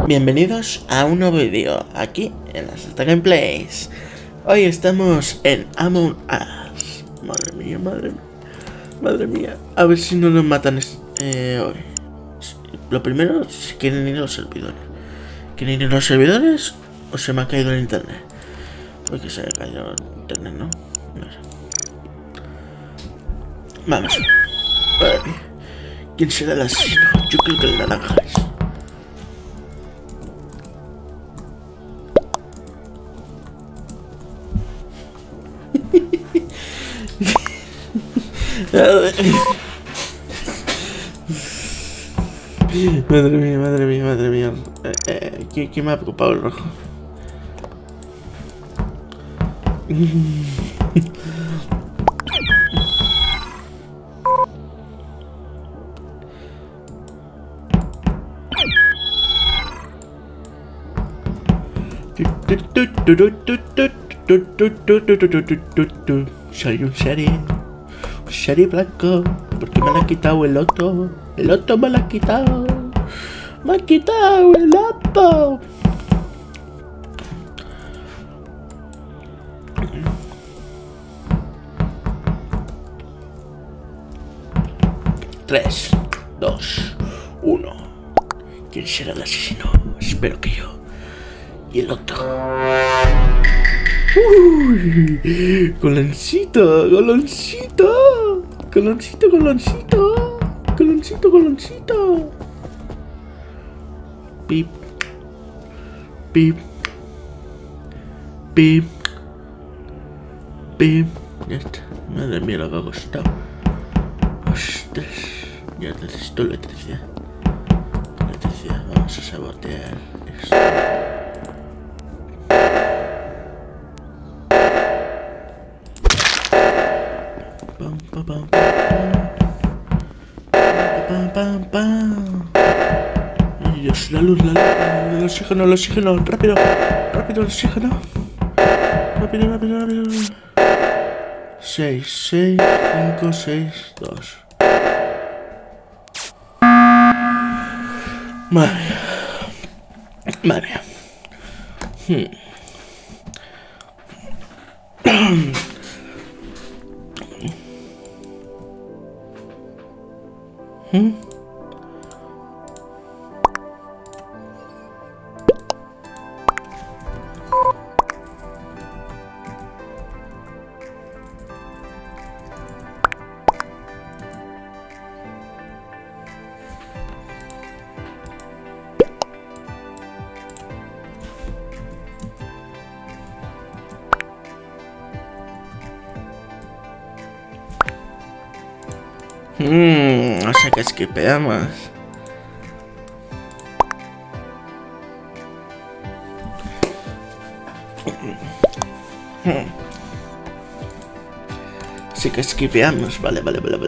Bienvenidos a un nuevo vídeo aquí en las Gameplays. Hoy estamos en Among Us. Madre mía, madre mía, madre mía. A ver si no nos matan hoy. Lo primero, si quieren ir a los servidores. ¿Quieren ir a los servidores o se me ha caído el internet? Porque se ha caído el internet, ¿no? Vamos. Madre mía. ¿Quién será el asesino? Yo creo que el naranja es. Madre mía, madre mía, madre mía. ¿Quién me ha preocupado el rojo? Soy un sheriff blanco, porque me lo ha quitado el loto. El loto me lo ha quitado. Me ha quitado el loto. Tres, dos, uno. ¿Quién será el asesino? Espero que yo. Y el otro. Uy, coloncito, coloncito, coloncito, coloncito, coloncito, coloncito. Pip, pip, pip, pip. Ya está. Madre mía, lo que ha costado. Ostras, ya necesito electricidad. Electricidad, vamos a sabotear esto. Ay, Dios, la luz, el oxígeno, rápido, rápido, el oxígeno. Rápido, rápido, rápido. 6, 6, 5, 6, 2. Madre mía. Madre mía. O sea que esquipeamos. Sí que esquipeamos, vale.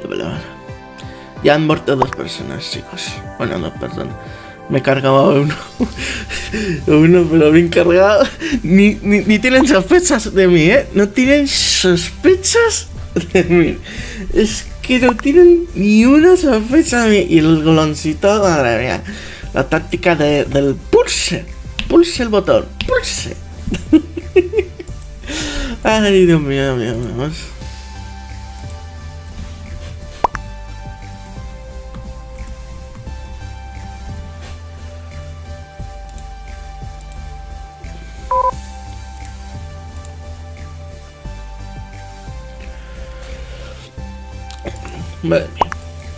Ya han muerto 2 personas, chicos. Bueno, 2 personas. Me he cargado a uno. Uno, pero bien cargado. Ni tienen sospechas de mí, ¿eh? No tienen sospechas de mí. Es que no tienen ni una sospecha de mí. Y el goloncito, madre mía. La táctica del pulse. Pulse el botón. Pulse. Ay, Dios mío, vamos. Madre mía.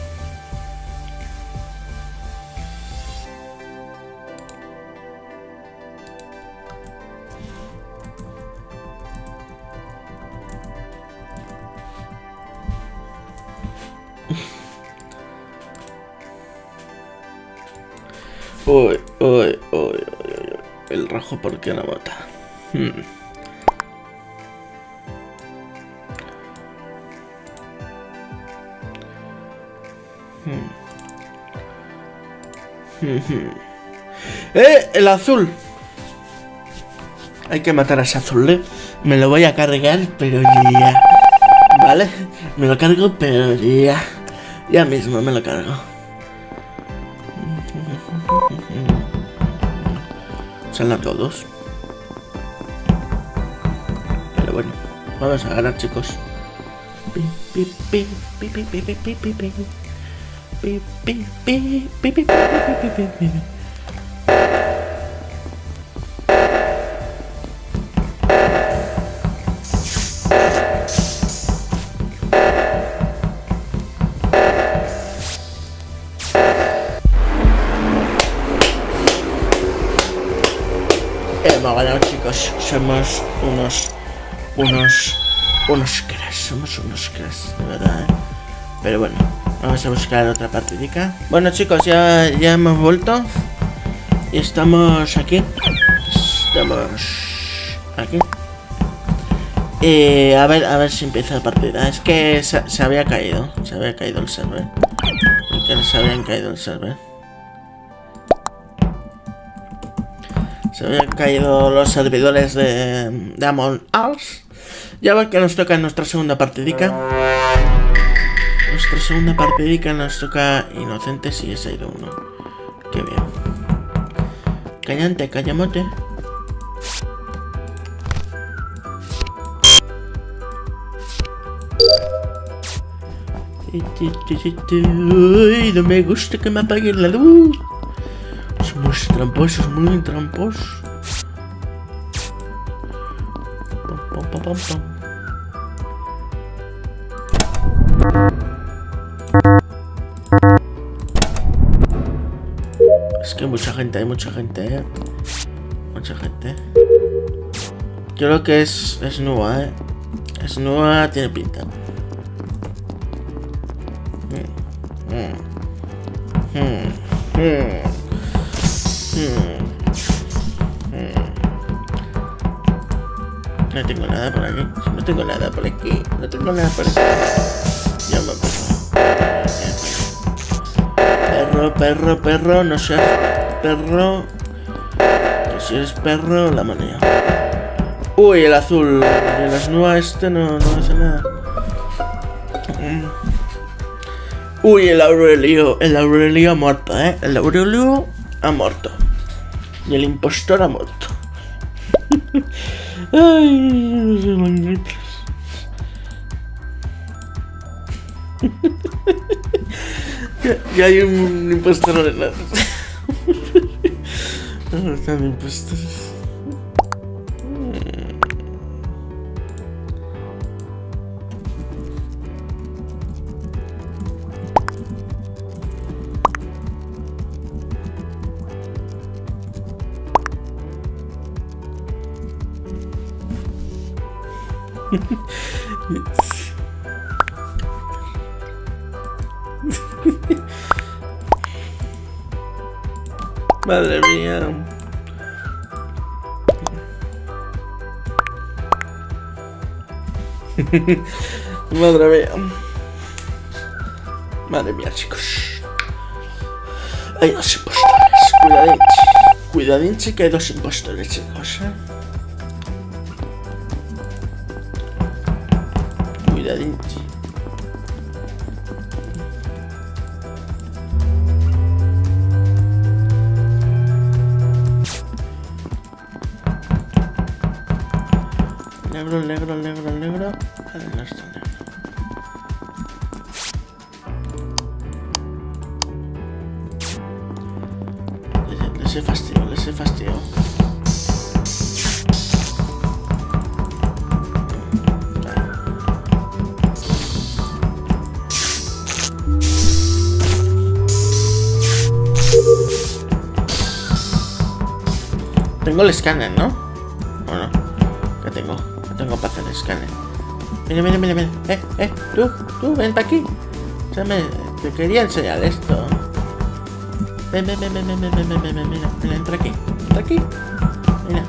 Uy. El rojo, ¿por qué no vota? El azul. Hay que matar a ese azul, ¿eh? Me lo voy a cargar, pero ya. ¿Vale? Me lo cargo, pero ya. Ya mismo me lo cargo. Se han largado 2. Pero bueno, vamos a ganar, chicos. Hemos ganado, chicos. Somos unos cracks. Somos unos cracks, de verdad, ¿eh? Pero bueno, vamos a buscar otra partidica. Bueno, chicos, ya hemos vuelto. Y estamos aquí. A ver si empieza la partida. Es que se había caído. Se había caído el server. Se habían caído el server. Se habían caído los servidores de Among Us. Ya ver que nos toca en nuestra segunda partidica. Nuestra segunda partidica nos toca Inocentes y ese ha ido uno. Qué bien. Callante, callamote. Uy, no me gusta que me apaguen la luz. Somos tramposos, muy tramposos. Pam, pam, pam, pam. Es que hay mucha gente, Mucha gente. Creo que es Nua, Es Nua, tiene pinta. No tengo nada por aquí. No tengo nada por aquí. Ya me pasó. Perro. No seas perro. Que si eres perro, la manía. Uy, el azul. El Asnua este no hace nada. Uy, el Aurelio ha muerto, El Aurelio ha muerto. Y el impostor ha muerto. Ay, no sé, manguitos. Ya hay un impostor en la... No están impostores. Madre mía. Madre mía, chicos. Hay dos impostores. Cuidadín, que hay dos impostores, chicos, Cuidadín. Negro. Vale, no está negro. Les he fastidio. Tengo el escáner, ¿no? ¿O no? ¿Qué tengo? Tengo para hacer el escáner. Mira. Tú, ven para aquí. O sea, te quería enseñar esto. Ven, mira, entra aquí. Mira.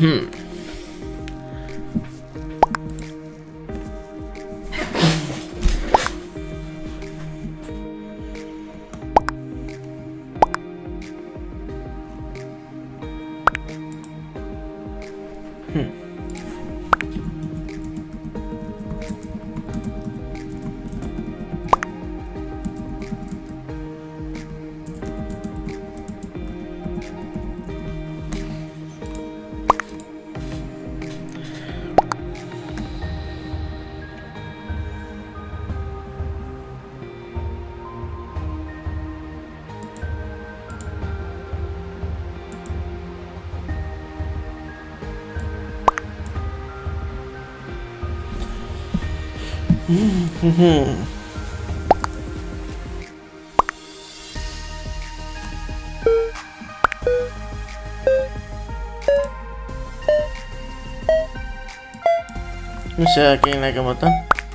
No sé a quién hay que matar.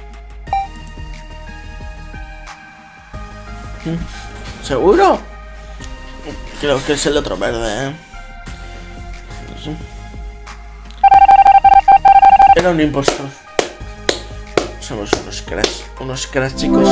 ¿Seguro? Creo que es el otro verde, No sé. Era un impostor. Somos unos cracks, chicos.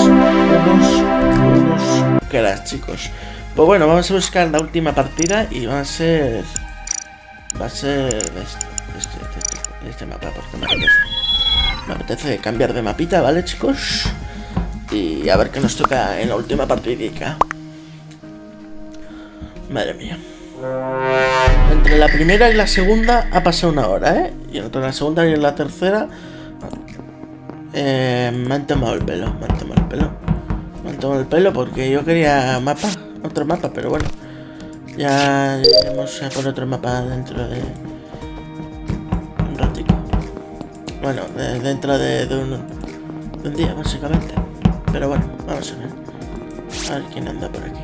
Unos cracks, chicos. Pues bueno, vamos a buscar la última partida y va a ser de este mapa, porque me apetece cambiar de mapita, ¿vale, chicos? Y a ver qué nos toca en la última partidica. Madre mía. Entre la primera y la segunda ha pasado una hora, ¿eh? Y entre la segunda y la tercera me han tomado el pelo. Me han tomado el pelo porque yo quería otro mapa, pero bueno. Ya iremos a por otro mapa dentro de un ratico. Bueno, dentro de un día, básicamente. Pero bueno, vamos a ver. A ver quién anda por aquí.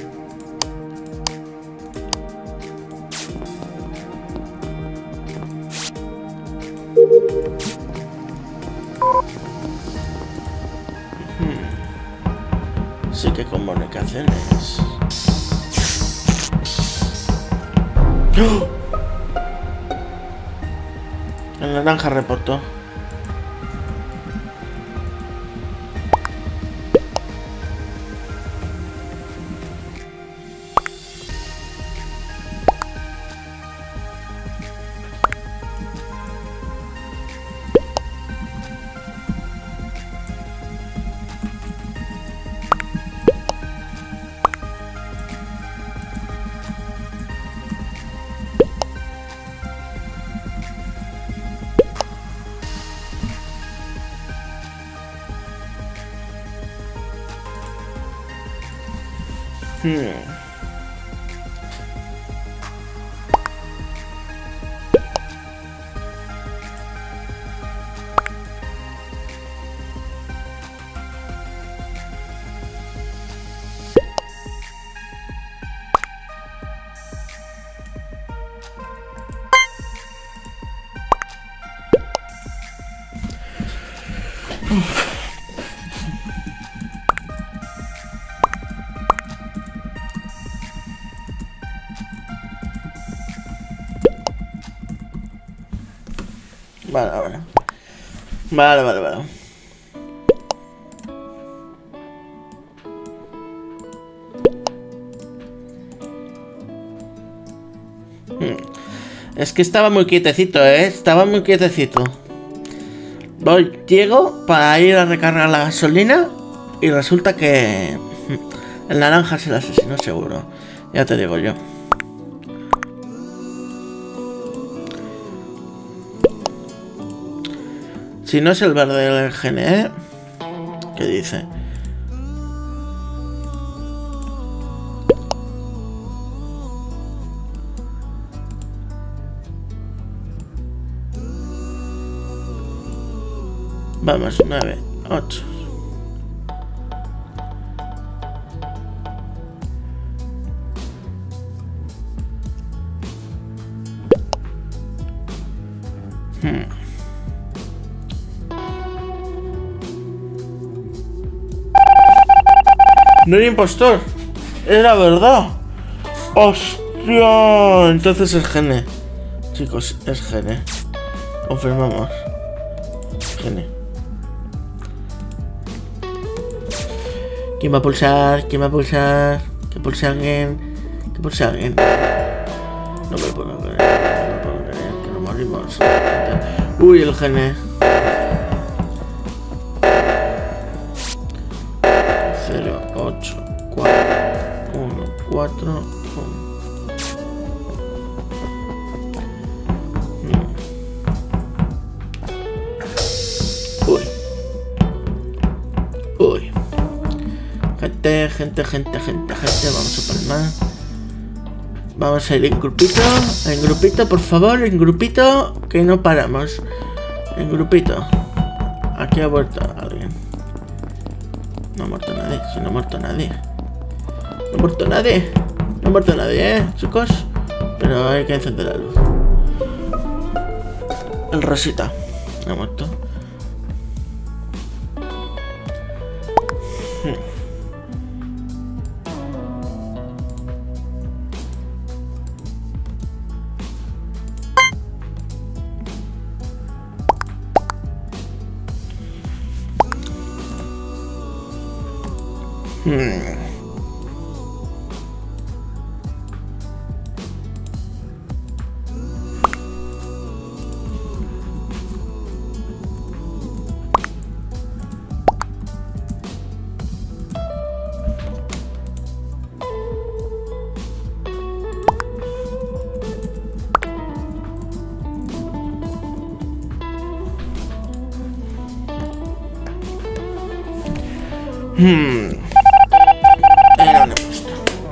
Sí que comunicaciones. ¡Oh! El naranja reportó. Vale. Es que estaba muy quietecito, estaba muy quietecito. Llego para ir a recargar la gasolina y resulta que el naranja es el asesino seguro. Ya te digo yo. Si no es el verde del GNE, ¿qué dice? Vamos, 9, 8. No era impostor, era verdad. ¡Hostia! Entonces es GNE. Chicos, es Gene. Confirmamos. Gene. ¿Quién va a pulsar? ¿Quién va a pulsar? ¿Que pulse alguien? ¿Que pulse alguien? No me puedo creer. No me puedo creer. Que nos morimos. Uy, el Gene. 0, 8, 4, 1, 4, 1. Uy. Uy. Gente. Vamos a palmar. Vamos a ir en grupito, por favor, en grupito, que no paramos. En grupito. Aquí ha vuelto alguien. No ha muerto nadie, si no ha muerto nadie. No ha muerto nadie. No ha muerto nadie, chicos. Pero hay que encender la luz. El Rosita. No ha muerto. Era una pista.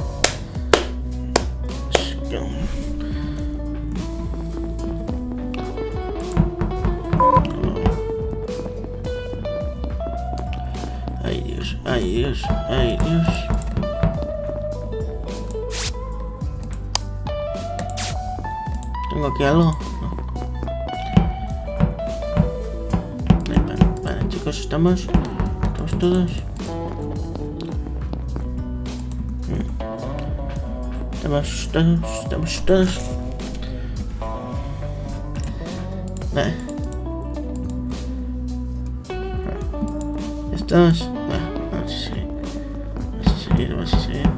Ay Dios, ay Dios, ay Dios. ¿Tengo aquí algo? No. Vale, chicos, estamos todos. Estamos todos. Vale. Estamos. Vale, vamos a seguir. Vamos a seguir.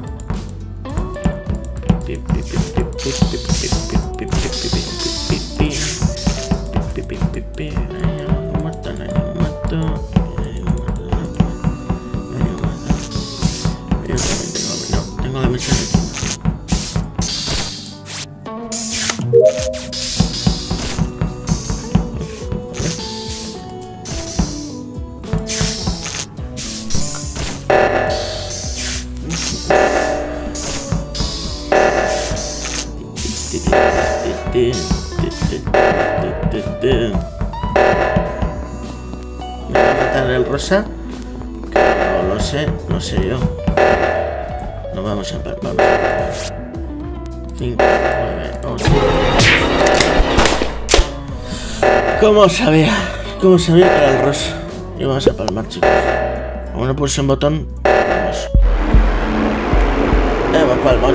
Tengo la mesa aquí. Me va a matar el rosa. Que no sé yo. No vamos a ver, vamos a ver. 5, 9, 8. ¿Cómo sabía que era el rosa? Y vamos a palmar, chicos. Como no pulse un botón, vamos. Hemos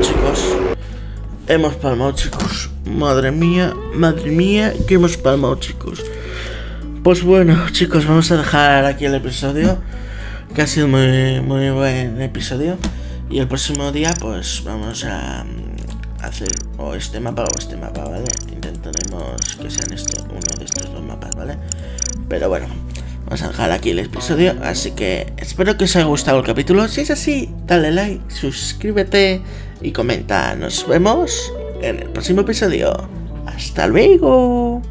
palmado, chicos. Madre mía, que hemos palmado, chicos. Pues bueno, chicos, vamos a dejar aquí el episodio, que ha sido muy buen episodio. Y el próximo día, pues vamos a hacer o este mapa, ¿vale? Intentaremos que sean uno de estos dos mapas, ¿vale? Pero bueno, vamos a dejar aquí el episodio. Así que espero que os haya gustado el capítulo. Si es así, dale like, suscríbete y comenta. Nos vemos en el próximo episodio. ¡Hasta luego!